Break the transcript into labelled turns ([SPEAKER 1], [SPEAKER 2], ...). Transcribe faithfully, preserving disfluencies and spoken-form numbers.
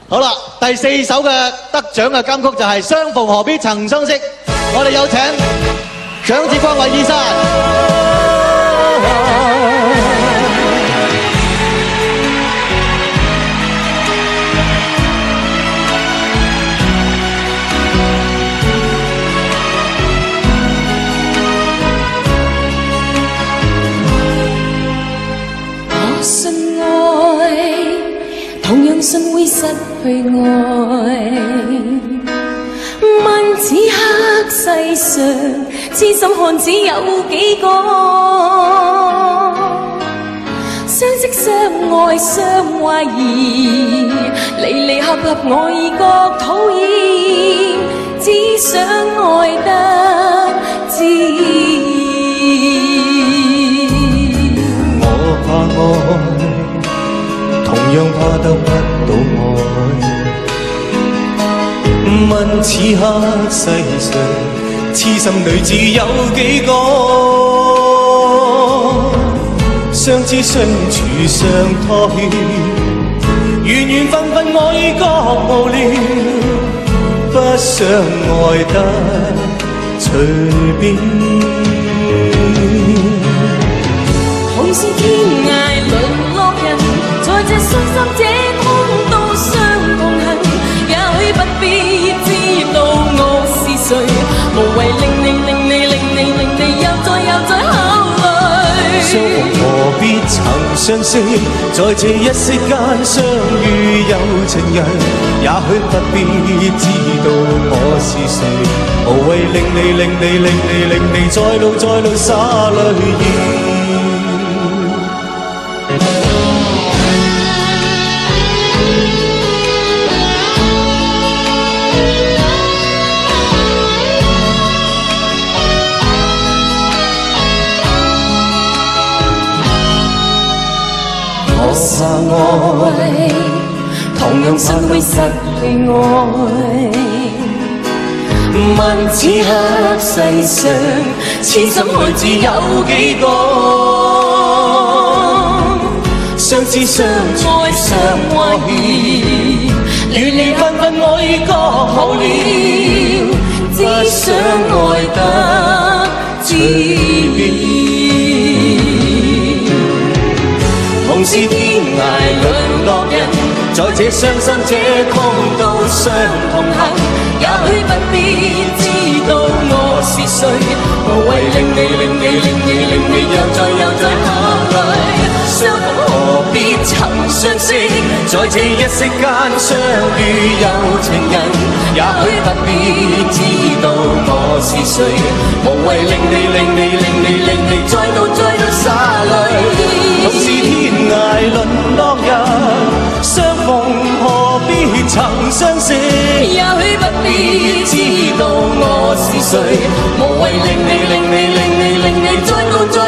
[SPEAKER 1] 好啦，第四首嘅得獎嘅金曲就係《相逢何必曾相識》，我哋有請蔣志光、韋綺珊。
[SPEAKER 2] 我信愛，同樣信會失去愛。問此刻世上痴心漢子有幾個？相識相愛相懷疑，離離合合我已覺討厭，只想愛得自然。
[SPEAKER 3] 我怕愛，同樣怕得不到愛。問此刻世上痴心女子有幾個？相知相處相拖欠，緣緣分分我已覺無聊，不想愛得隨便。
[SPEAKER 2] 同是天涯淪落人，在這傷心這通道上同行，也許不必知道我是誰，無謂令你令你令你令你又再又再考慮。
[SPEAKER 3] 相逢何必曾相識，在這一息間相遇有情人，也許不必知道我是誰，無謂令你令你令你令你再路再路灑淚意。
[SPEAKER 2] 我怕愛，同樣信會失去愛。問此刻世上痴心漢子有幾個？
[SPEAKER 3] 相知相愛相懷疑，緣緣分分我已覺無聊，
[SPEAKER 2] 只想愛得自然。
[SPEAKER 3] 同是天涯淪落人，在這傷心這通道上同行，
[SPEAKER 2] 也許不必知道我是誰，無謂令你令你令你令你又再又再考慮。相逢何必曾相識，
[SPEAKER 3] 在這一息間相遇有情人，
[SPEAKER 2] 也許不必知道我是誰，無謂令你令你令你令你再度再度灑淚。
[SPEAKER 3] 同是天涯淪落人，相逢何必曾相識，
[SPEAKER 2] 也許不必知道我是誰，無謂令你令你令你令你再度再